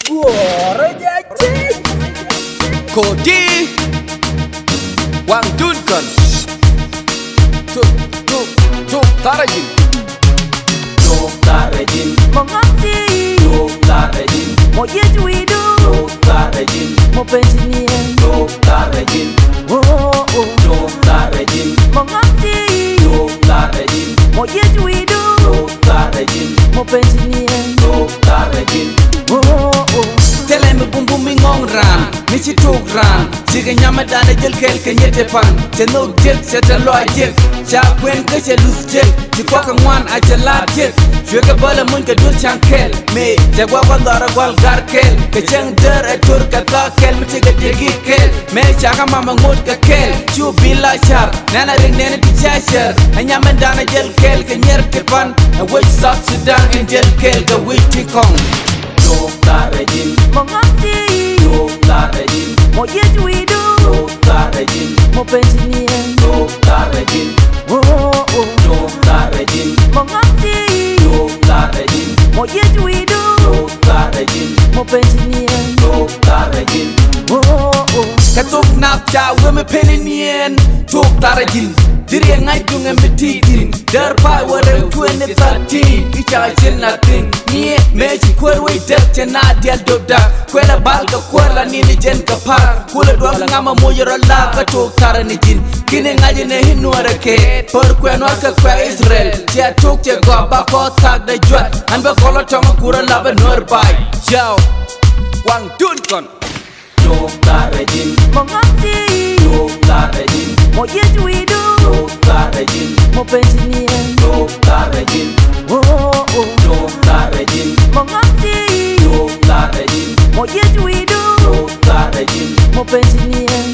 Suara Jaji Kodi Wang Duncan Tuk Tarajin Mengabdi Mau yejuidu Mau pensiunian Mengabdi Mau yejuidu Mau pensiunian Tele me bum bum mi ngong ran mi ci tuk ran ci ga nyama dana jël kel ke ñete pan te no jël ci te lo jël cha kwen ke ci lus jël ci ko ka ngwan a ci la jël je ga bala mun ka dur chan kel me te gwa ko ndara gwal gar kel ke chang der e tur ka ka kel mi ci ga degi kel me cha ka mama ngot ka kel chu bila char nana ring nene ti cha char a nyama dana jël kel ke nyer ke pan a wech South Sudan en jël kel ga witi kong Mengabdi Mau yejuidu Mau pensiunian Mengabdi Mau yejuidu Mau pensiunian Katuk nap cha weme penenien tuk tarajin diri ngai dunga metitin dar pa wara 2013 icha chinnatin nie mechi kwerwe der chena dial doda kwela balga kwela nini jen kapar kula dwa ngama moyoro la ka tuk taranijin kine ngaje ne hinwara ke por kweno ka kwa Israel tia tuk che go ba ko tag da jwat an ba kolo tama kura la ba nor bai jao wang dun kon Mengabdi Mau yejuidu Mau pensiunian Mengabdi Mau yejuidu Mau pensiunian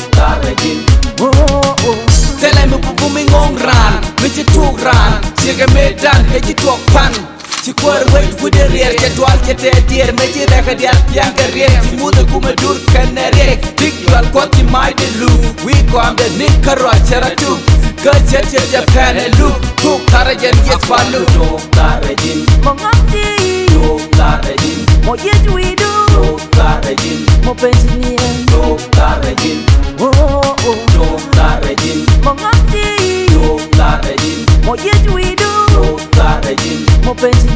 Tele me bubu mi ngong ran mi ci tuk ran ci ga medan ke ci tok pan ci kwar way gude rier ke twal ke te dier me ci reka dial pianga rier ci muda kuma dur kanare dik wal ko ti mai de lu we ko am de nikaro chara tu ka che Japan lu tuk tarajen yes palu Mengabdi Mau yejuidu Mau pensiunian Mengabdi Mau yejuidu Mau pensiunian